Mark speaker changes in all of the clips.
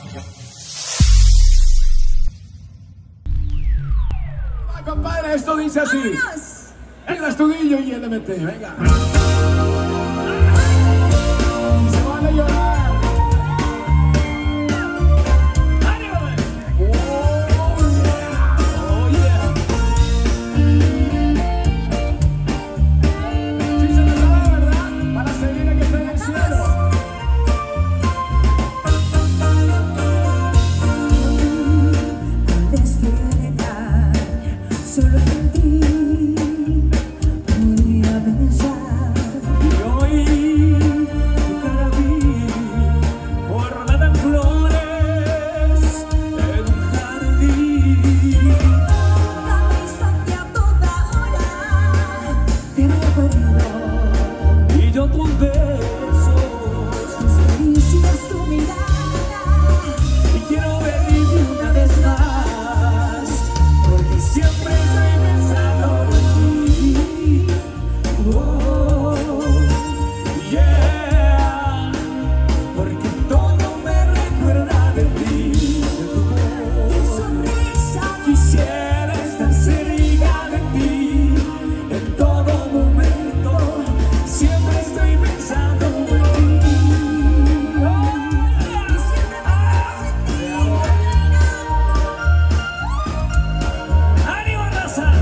Speaker 1: Va, compadre, esto dice así.
Speaker 2: ¡Vámonos!
Speaker 1: El estudillo y el MT, venga. Se van a llorar.
Speaker 2: Solo en ti podía pensar.
Speaker 3: Y hoy tu cara vi ornada en flores en un jardín.
Speaker 2: Cada instante, a toda hora te recuerdo.
Speaker 3: Y yo tus besos,
Speaker 2: Tus caricias, tu mirada.
Speaker 3: y quiero venir una vez más, porque siempre estoy pensando en ti. Oh, yeah, porque todo me recuerda de ti, de tu voz.
Speaker 2: Sonrisa.
Speaker 3: Quisiera estar cerca de ti en todo momento, siempre estoy pensando en ti. ¡Ánimo, raza!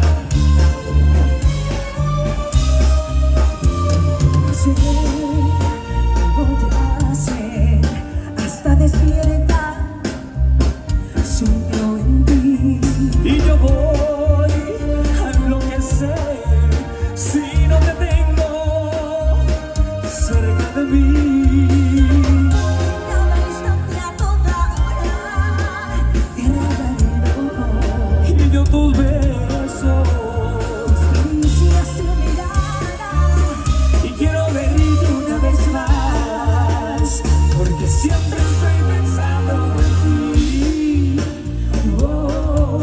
Speaker 2: No sé cómo te hace hasta despierta. Sueño en ti.
Speaker 3: Y yo voy a enloquecer si no te tengo cerca de mí.
Speaker 2: Cada instante, a toda hora te recuerdo.
Speaker 3: Y yo tus besos,
Speaker 2: Caricias, tu mirada.
Speaker 3: y quiero venir una vez más, porque siempre estoy pensando en ti. Oh,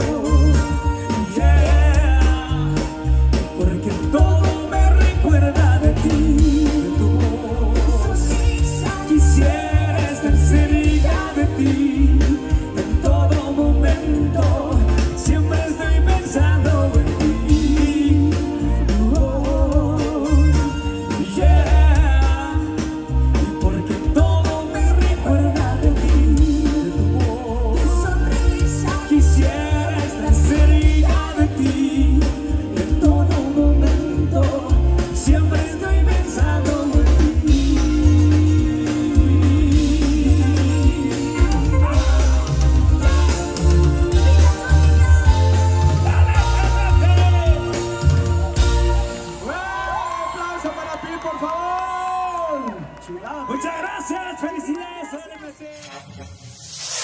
Speaker 3: yeah, porque todo me recuerda de ti, de tu voz. Quisiera estar cerca de ti en todo momento, siempre estoy pensando en ti. Oh, yeah, porque todo me recuerda de ti, de tu voz. Quisiera estar cerca de ti en todo momento, siempre estoy pensando en ti.
Speaker 1: ¡Un aplauso para ti, por favor!
Speaker 3: Muchas gracias, felicidades, LMT.